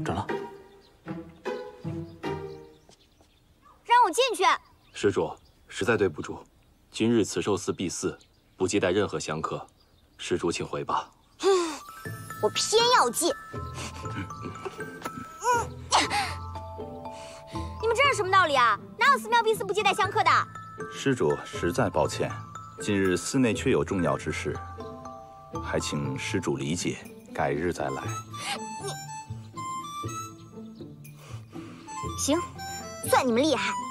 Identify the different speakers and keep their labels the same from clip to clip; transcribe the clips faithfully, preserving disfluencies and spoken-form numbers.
Speaker 1: 转了。
Speaker 2: 让我进去。
Speaker 3: 施主，实在对不住，今日慈寿寺闭寺，不接待任何香客，施主请回吧。
Speaker 2: 我偏要进。你们这是什么道理啊？哪有寺庙闭寺不接待香客的？
Speaker 4: 施主实在抱歉，今日寺内确有重要之事，还请施主理解，改日再来。
Speaker 2: 行，算你们厉害。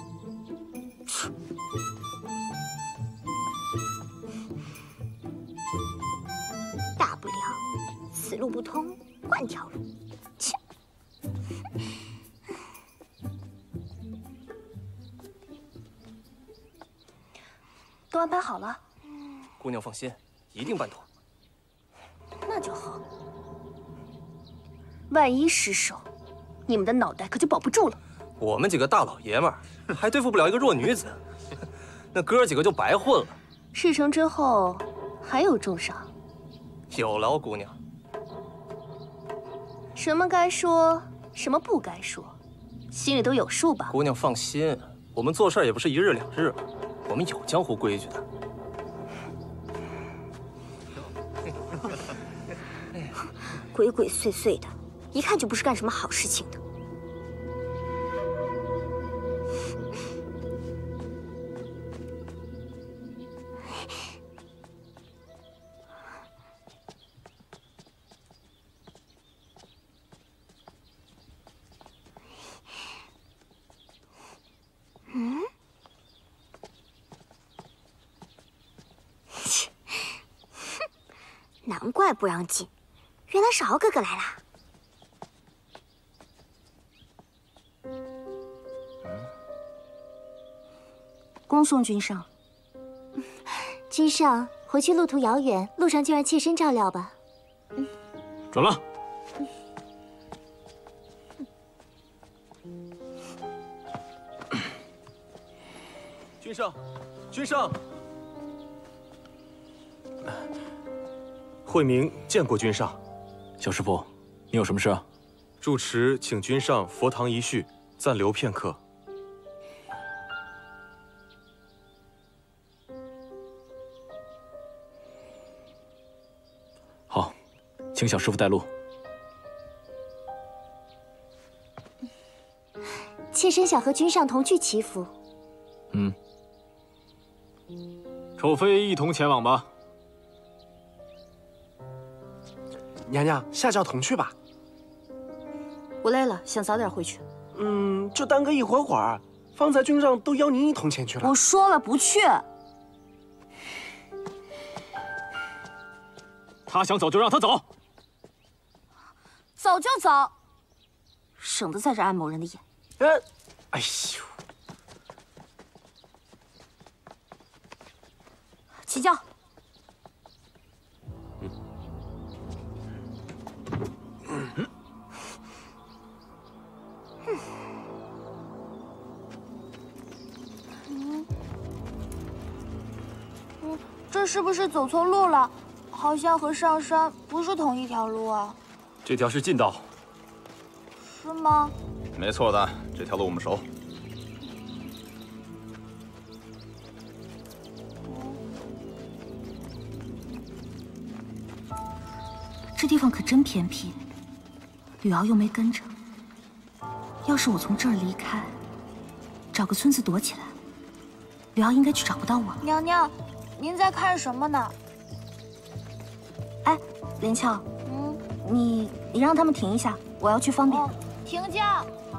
Speaker 2: 大不了此路不通，换条路。切！
Speaker 5: 都安排好了。
Speaker 1: 姑娘放心，一定办妥。
Speaker 5: 那就好。万一失手，你们的脑袋可就保不住了。
Speaker 1: 我们几个大老爷们儿还对付不了一个弱女子，那哥几个就白混了。
Speaker 5: 事成之后还有重赏。
Speaker 1: 有劳姑娘。
Speaker 5: 什么该说，什么不该说，心里都有数吧？
Speaker 1: 姑娘放心，我们做事也不是一日两日，我们有江湖规矩的。
Speaker 2: 鬼鬼祟祟的，一看就不是干什么好事情的。嗯？切！哼，难怪不让进。原来少哥哥来啦！
Speaker 5: 恭送君上。
Speaker 2: 君上回去路途遥远，路上就让妾身照料吧。
Speaker 1: 嗯，
Speaker 6: 转了。
Speaker 3: 君上，君上。
Speaker 7: 慧明见过君上。
Speaker 6: 小师傅，你有什么事啊？
Speaker 7: 住持请君上佛堂一叙，暂留片刻。
Speaker 6: 好，请小师傅带路。
Speaker 2: 妾身想和君上同去祈福。
Speaker 6: 嗯，丑妃一同前往吧。
Speaker 8: 娘娘，下轿同去吧。
Speaker 5: 我累了，想早点回去。
Speaker 8: 嗯，就耽搁一会儿会儿。方才君上都邀您一同前去了。
Speaker 5: 我说了不去。
Speaker 6: 他想走就让他走。
Speaker 5: 走就走，省得在这碍某人的眼。
Speaker 8: 哎，哎呦！
Speaker 5: 起轿。
Speaker 9: 这是不是走错路了？好像和上山不是同一条路啊。
Speaker 6: 这条是近道。
Speaker 9: 是吗？
Speaker 4: 没错的，这条路我们熟。
Speaker 5: 这地方可真偏僻，吕敖又没跟着。要是我从这儿离开，找个村子躲起来，吕敖应该就找不到我。
Speaker 9: 娘娘，您在看什么呢？
Speaker 5: 哎，连翘，
Speaker 9: 嗯，
Speaker 5: 你你让他们停一下，我要去方便。
Speaker 9: 哦，停驾！